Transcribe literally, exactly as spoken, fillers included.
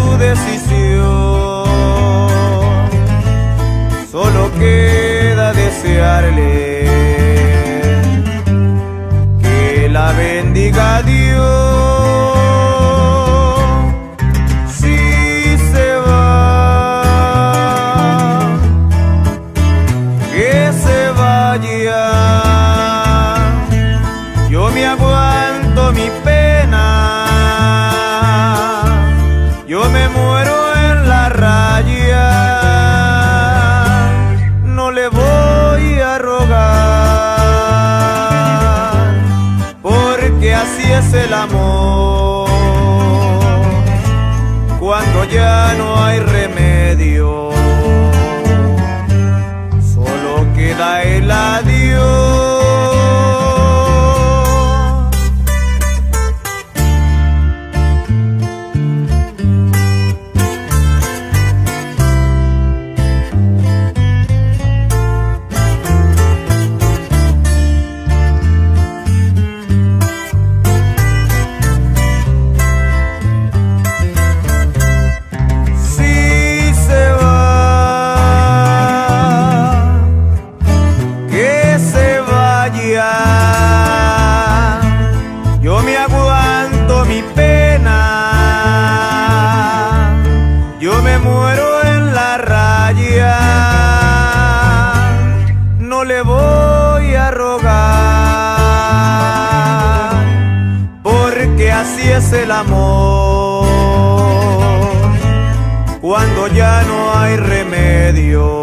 su decisión. Solo queda desearle que la bendiga Dios. Si se va, que se vaya. Yo me aguanto mi pena, yo me muero en la raya. No le voy a rogar, porque así es el amor. Cuando ya no hay remedio, solo queda el adiós. Yo me aguanto mi pena, yo me muero en la raya. No le voy a rogar, porque así es el amor. Cuando ya no hay remedio,